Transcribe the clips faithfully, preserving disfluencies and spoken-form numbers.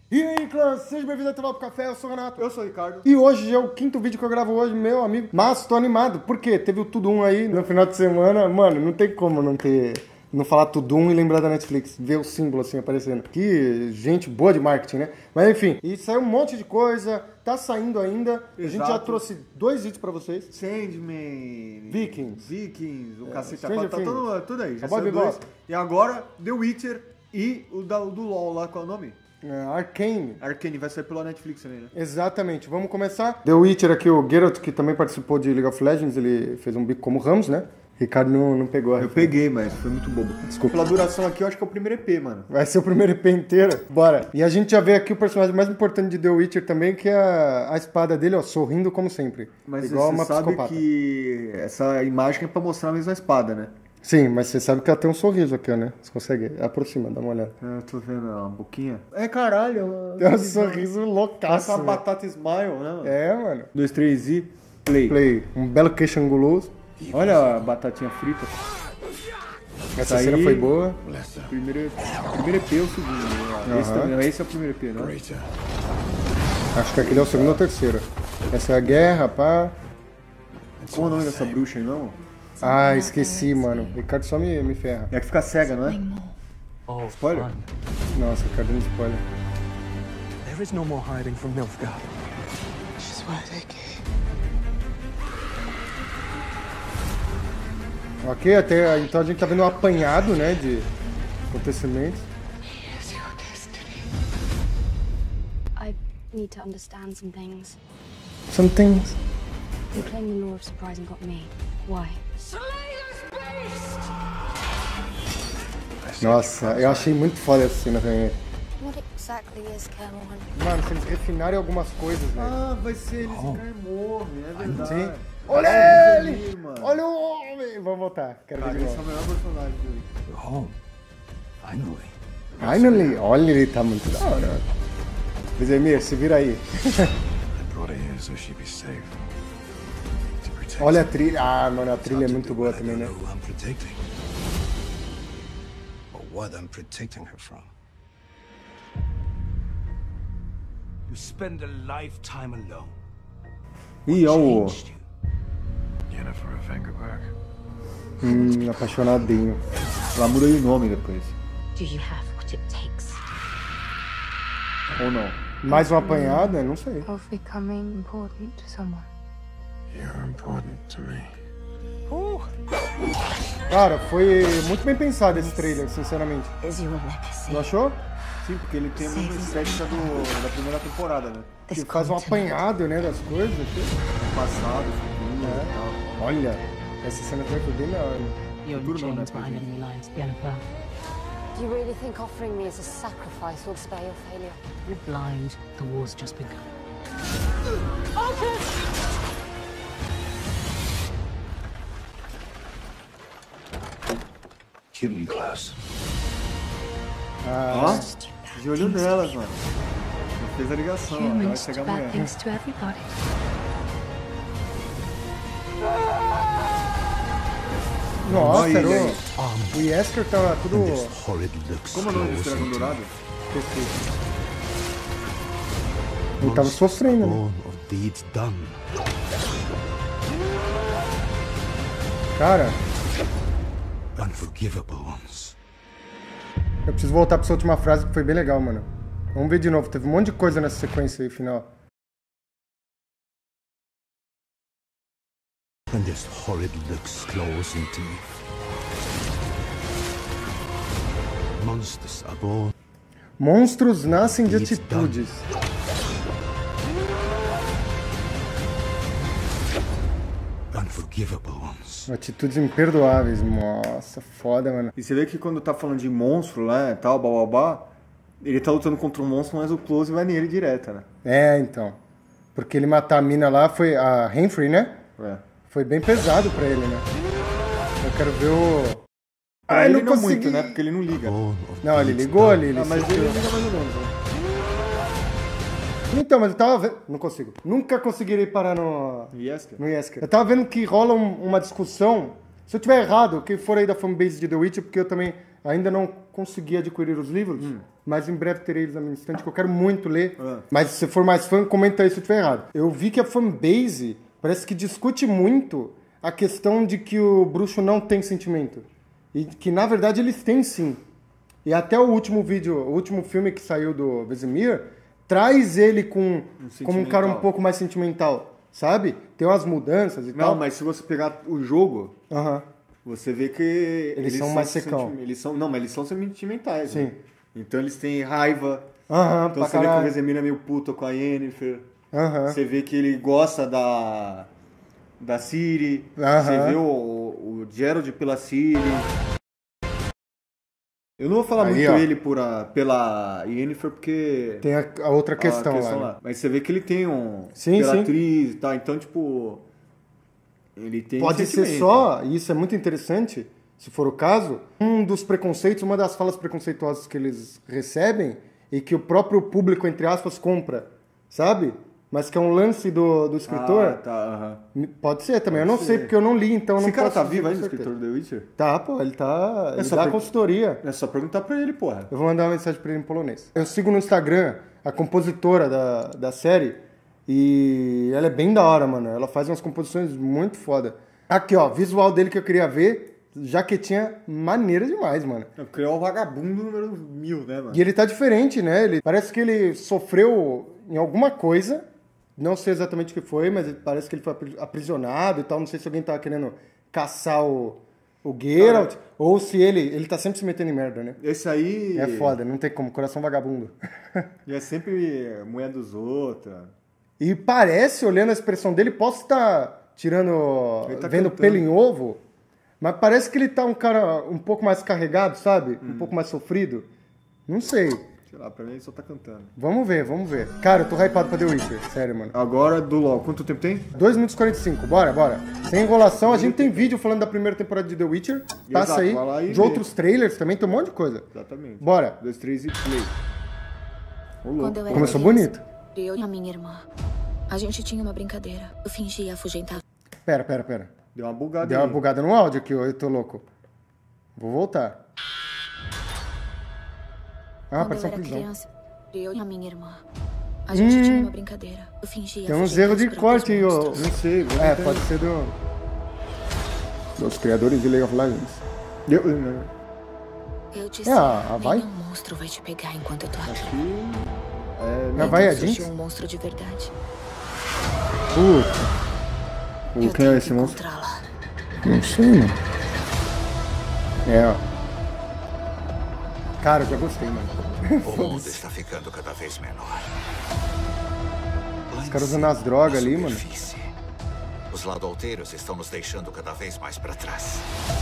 E aí, clã, seja bem-vindo ao Papo Café, eu sou o Renato. Eu sou o Ricardo. E hoje é o quinto vídeo que eu gravo hoje, meu amigo. Mas tô animado, por quê? Teve o Tudum aí no final de semana. Mano, não tem como não ter... Não falar Tudum e lembrar da Netflix. Ver o símbolo assim aparecendo. Que gente boa de marketing, né? Mas enfim, e saiu um monte de coisa. Tá saindo ainda. Exato. A gente já trouxe dois vídeos pra vocês. Sandman. Vikings. Vikings. O É, cacete. Tá Stranger tudo, tudo aí. Já Cowboy saiu Bebop. dois. E agora, The Witcher e o da, do LoL lá. Qual é o nome? É, Arcane. Arcane. Vai sair pela Netflix também, né? Exatamente. Vamos começar. The Witcher aqui, o Geralt, que também participou de League of Legends. Ele fez um bico como Ramos, né? Ricardo não, não pegou a Eu referência. peguei, mas foi muito bobo. Desculpa. Pela duração aqui, eu acho que é o primeiro E P, mano. Vai ser o primeiro E P inteiro? Bora. E a gente já vê aqui o personagem mais importante de The Witcher também, que é a, a espada dele, ó, sorrindo como sempre. Mas igual você uma sabe psicopata. que essa imagem é pra mostrar a mesma espada, né? Sim, mas você sabe que ela tem um sorriso aqui, ó, né? Você consegue? Aproxima, dá uma olhada. Eu tô vendo a boquinha. É, caralho. Tem um sorriso loucaço. Parece uma né? batata smile, né, mano? É, mano. Dois, três e play. Play. Um belo queixo anguloso. Olha a batatinha frita. Essa Aí- cena foi boa. Primeiro, primeiro E P é o segundo. Né? Esse, Aham. também, esse é o primeiro E P, né? Acho que aquele é o segundo ou terceiro. Essa é a guerra, pá. Qual é o nome dessa bruxa aí, não? Ah, esqueci, mano. Ricardo só me, me ferra. É a que fica cega, não é? Oh, Spoiler? fun. Nossa, Ricardo não spoiler. There is no more hiding from Nilfgaard. She's why they came. Ok, até então a gente tá vendo um apanhado, né, de acontecimentos. Here's your destiny. I need to understand some things. Some things. You claim the law of surprise and got me. Why? Nossa, eu achei muito foda essa cena também. What exactly is Cameron? Mano, se eles refinarem algumas coisas, velho. Ah, vai ser eles oh. morrem, é verdade. Sim. Olha Olha ele! ali, mano. Olha o homem! Vamos voltar, quero Cara, ver de esse é o novo. melhor personagem do Witcher. You're home. Finally. Finally! Olha, ele tá muito da hora. Bezemir, se vira aí. I brought her here so she'd be safe. To protect Olha a her. trilha. Ah, mano, a trilha é It's hard to muito do boa when I também, don't né? know who I'm protecting. Or what I'm protecting her from. You spend a lifetime alone. Ih, ó o... Changed you. Yennefer of Vengerberg. Hum, apaixonadinho. Ela muda de nome depois. Do you have what it takes? Ou não? Mais uma apanhada? Não sei. Of becoming important to someone. You're important to me. Cara, foi muito bem pensado esse trailer, sinceramente. Is your legacy. Não achou? Sim, porque ele tem a mesma estética do, da primeira temporada, né? Que faz um apanhado, né, das coisas. Assim. Passado, futuro É. e tal. Olha, essa cena também foi bem da hora. You're Futuro não, né? chains behind enemy lines, Jennifer. Do you really think offering me as a sacrifice will spare your failure? You're blind. The war's just begun. Keep me close. Ah, Ó, de olho nelas, mano. Já fez a ligação, ó. Vai Humans chegar do bad amanhã. things to everybody. nossa, Olha era ele o, aí. o Yesker tava tudo... This horrid looks Como é o nome desse close dragão into dourado? Ele tava sofrendo, né? born of deeds done. Cara, Unforgivable ones. eu preciso voltar pra essa última frase que foi bem legal, mano. Vamos ver de novo, teve um monte de coisa nessa sequência aí, final. And this horrid looks close into me. Monsters are born. Monstros nascem de atitudes. Unforgivable ones. Atitudes imperdoáveis. Nossa, foda, mano. E você vê que quando tá falando de monstro lá e tal, bababá, ele tá lutando contra um monstro, mas o close vai nele direto, né? É, então. Porque ele matar a mina lá foi a Henfrey, né? É. Foi bem pesado pra ele, né? Eu quero ver o... Pra Ai, ele não não consegui. muito, né? Porque ele não liga. Born of Não, ele deeds ligou done. ali, ele Ah, mas sentiu. ele liga mais ou menos, né? Então, mas eu tava vendo... Não consigo. Nunca conseguirei parar no... Yesker? no Yesker. Eu tava vendo que rola um- uma discussão. Se eu tiver errado, quem for aí da fanbase de The Witcher, porque eu também ainda não consegui adquirir os livros, Hum. mas em breve terei eles na minha estante, que eu quero muito ler. Ah. Mas se for mais fã, comenta aí se eu estiver errado. Eu vi que a fanbase parece que discute muito a questão de que o bruxo não tem sentimento. E que, na verdade, eles têm sim. E até o último vídeo, o último filme que saiu do Vesemir, traz ele com, Um como um cara um sentimental. pouco mais sentimental, sabe? Tem umas mudanças e Não, tal. mas se você pegar o jogo, Aham. você vê que... Eles são mais secão. senti- Eles são, não, mas eles são sentimentais, Sim. né? Então eles têm raiva. Aham, Então pra você vê que o caralho. Vesemir é meio puto com a Yennefer. Aham. Você vê que ele gosta da... Da Ciri. Aham. Você vê o, o Geralt pela Ciri. Eu não vou falar Aí, muito ó. ele por a, pela Yennefer, porque... Tem a, a outra questão, a questão lá. lá. Mas você vê que ele tem um... Sim, pela sim. atriz e tal. Então, tipo... Ele tem Pode ser sentimento. só, e isso é muito interessante, se for o caso, um dos preconceitos, uma das falas preconceituosas que eles recebem e que o próprio público, entre aspas, compra, sabe? Mas que é um lance do, do escritor. Ah, tá, aham. Pode ser também. Pode eu não sei, ser. porque eu não li, então eu Esse não cara posso tá dizer vivo com ainda, o certeza. escritor do The Witcher? Tá, pô, ele tá. Ele só dá per- consultoria. É só perguntar pra ele, porra. Eu vou mandar uma mensagem pra ele em polonês. Eu sigo no Instagram a compositora da, da série e ela é bem da hora, mano. Ela faz umas composições muito foda. Aqui, ó, visual dele que eu queria ver, jaquetinha maneira demais, mano. Criou o vagabundo número mil, né, mano? E ele tá diferente, né? Ele parece que ele sofreu em alguma coisa. Não sei exatamente o que foi, mas ele- parece que ele foi apri- aprisionado e tal. Não sei se alguém tava querendo caçar o, o Geralt, ou se ele... Ele tá sempre se metendo em merda, né? Esse aí... É foda, não tem como. Coração vagabundo. E é sempre mulher dos outros. E parece, olhando a expressão dele, posso estar tirando... Ele tá vendo cantando. pelo em ovo, mas parece que ele tá um cara um pouco mais carregado, sabe? Um pouco mais sofrido. Não sei. Sei lá, pra mim ele só tá cantando. Vamos ver, vamos ver. Cara, eu tô hypado pra The Witcher, sério, mano. Agora do LoL, quanto tempo tem? dois minutos e quarenta e cinco, bora, bora. Sem enrolação, a gente tem vídeo falando da primeira temporada de The Witcher. Passa Exato, vai lá aí. e De vê. outros trailers também, tem um monte de coisa. Exatamente. Bora. Dois, três e play. Ô, louco. Quando eu era Começou criança, bonito. Eu e a minha irmã. A gente tinha uma brincadeira. Eu fingia afugentar. Pera, pera, pera. Deu uma bugada Deu uma aí. bugada no áudio aqui, ó, eu tô louco. Vou voltar. Ah, Quando eu parece uma era prisão. criança, eu e a minha irmã. A gente tinha uma brincadeira. Eu fingia Tem uns afugentar erros de os próprios corte aí, ó. monstros. Não sei, vou É, tentar. pode ser do... dos criadores de League of Legends. Eu, eu, Eu disse, É, a- a vai? nenhum monstro vai te pegar enquanto eu tô aqui. é, Já vai a Então surgiu Jinx? um monstro de verdade. Puta, o, eu quem é tenho esse que monstro? encontrá-la. não sei, mano. É, ó. Cara, eu já gostei, mano. O mundo está ficando cada vez menor. Lá Os em caras usando cima, as drogas na ali, mano. superfície, os ladolteiros estão nos deixando cada vez mais para trás.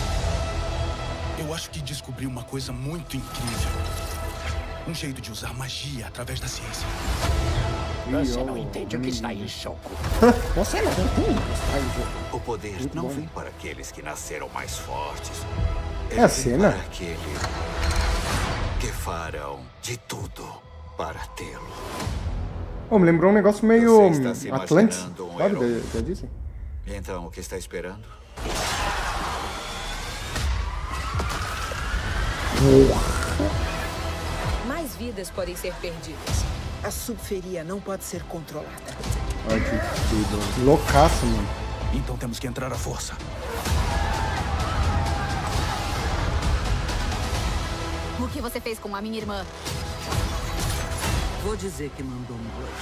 Eu acho que descobri uma coisa muito incrível. Um jeito de usar magia através da ciência. Você não Entende o que está em jogo. Você não entende? O poder não vem para aqueles que nasceram mais fortes. É a Ele vem cena? para aquele que farão de tudo para tê-lo. Ô, me lembrou um negócio meio Você está se Atlantis, imaginando um sabe? herói. Da, da Disney. Então, o que está esperando? Mais vidas podem ser perdidas. A subferia não pode ser controlada. Ai, que tudo. Loucaço, mano. Então temos que entrar à força. O que você fez com a minha irmã? Vou dizer que mandou morrer.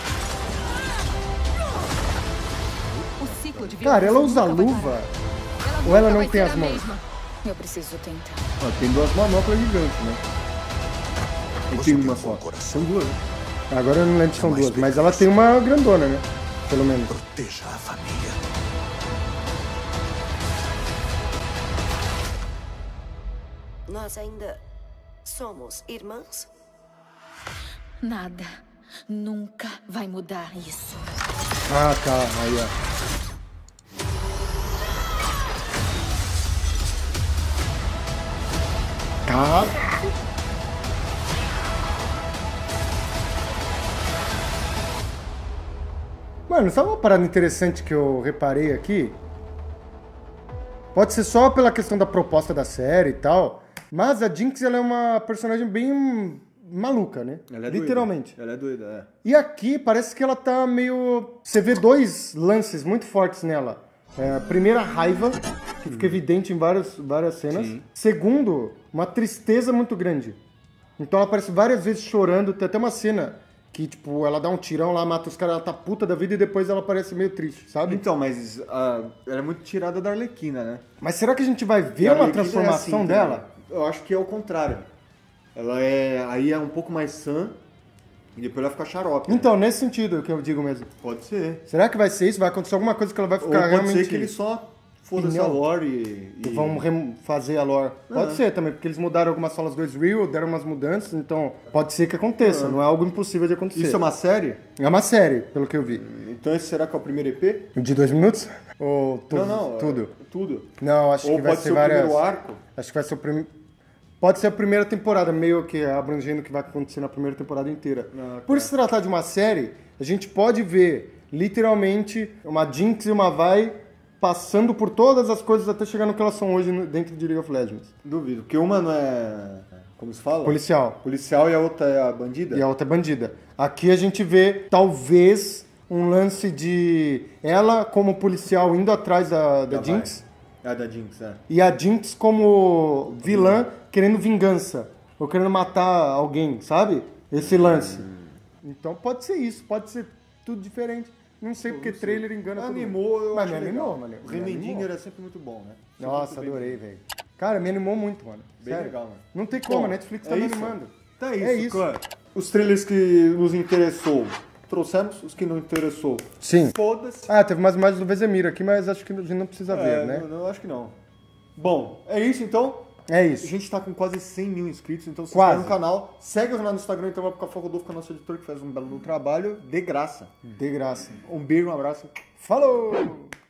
O ciclo de Cara, ela usa nunca vai luva? parar. Ou ela nunca não vai tem ser as a mãos? mesma. Eu preciso tentar. Ó, tem duas manoplas gigantes, né? E Você tem tem uma um só. bom coração. São duas. Agora eu não lembro se são duas, mas ela tem uma grandona, né? Pelo menos. Proteja a família. Nós ainda somos irmãs? Nada. Nunca vai mudar isso. Ah, tá. Aí, ó. Cara. Mano, sabe uma parada interessante que eu reparei aqui? Pode ser só pela questão da proposta da série e tal, mas a Jinx ela é uma personagem bem maluca, né? Ela é Literalmente. Doida. Ela é doida, é. E aqui parece que ela tá meio... Você vê dois lances muito fortes nela. É, primeiro, a raiva, que fica evidente em várias, várias cenas. Sim. Segundo, uma tristeza muito grande. Então ela aparece várias vezes chorando. Tem até uma cena que, tipo, ela dá um tirão lá, mata os caras, ela tá puta da vida e depois ela parece meio triste, sabe? Então, mas uh, ela é muito tirada da Arlequina, né? Mas será que a gente vai ver E a uma Arlequina transformação é assim, dela? também. Eu acho que é o contrário. Ela é... Aí é um pouco mais sã e depois ela fica xarope. Né? Então, nesse sentido que eu digo mesmo. Pode ser. Será que vai ser isso? Vai acontecer alguma coisa que ela vai ficar Ou pode realmente... ser que ele só foda-se a lore e... E vão refazer a lore. Pode Uhum. ser também, porque eles mudaram algumas falas do Ezreal, deram umas mudanças, então pode ser que aconteça, Uhum. não é algo impossível de acontecer. Isso é uma série? É uma série, pelo que eu vi. Então esse será que é o primeiro E P? De dois minutos? Ou tudo? Não, não. Tudo? É tudo. Não, acho Ou que vai pode ser ser o várias... primeiro arco? Acho que vai ser o primeiro... Pode ser a primeira temporada, meio que abrangendo o que vai acontecer na primeira temporada inteira. Ah, tá. Por se tratar de uma série, a gente pode ver, literalmente, uma Jinx e uma Vi passando por todas as coisas até chegar no que elas são hoje no- dentro de League of Legends. Duvido. Porque uma não é... Como se fala? Policial. Policial e a outra é a bandida? E a outra é bandida. Aqui a gente vê, talvez, um lance de ela como policial indo atrás da, da Da Jinx. É a da Jinx, é. E a Jinx como vilã querendo vingança. Ou querendo matar alguém, sabe? Esse lance. Então pode ser isso, pode ser tudo diferente. Não sei porque trailer engana todo mundo. Animou, eu Mas acho me legal. animou, mano. O Me Remendinho animou. era sempre muito bom, né? Sempre Nossa, muito bem adorei, feito. velho. Cara, me animou muito, mano. Bem Sério. legal, mano. Não tem como, Bom, a Netflix tá é me isso. animando. Então é isso, É isso. clã. Os trailers que nos interessou, trouxemos. Os que não interessou, Sim. foda-se. Ah, teve umas imagens do Vesemir aqui, mas acho que a gente não precisa É, ver, né? não, não, acho que não. Bom, é isso então. É A isso. gente tá com quase cem mil inscritos, então se Quase. inscreve no canal. Segue lá no Instagram, então vai pro Café Rodolfo, que é o nosso editor, que faz um belo trabalho de graça. De graça. Um beijo, um abraço. Falou!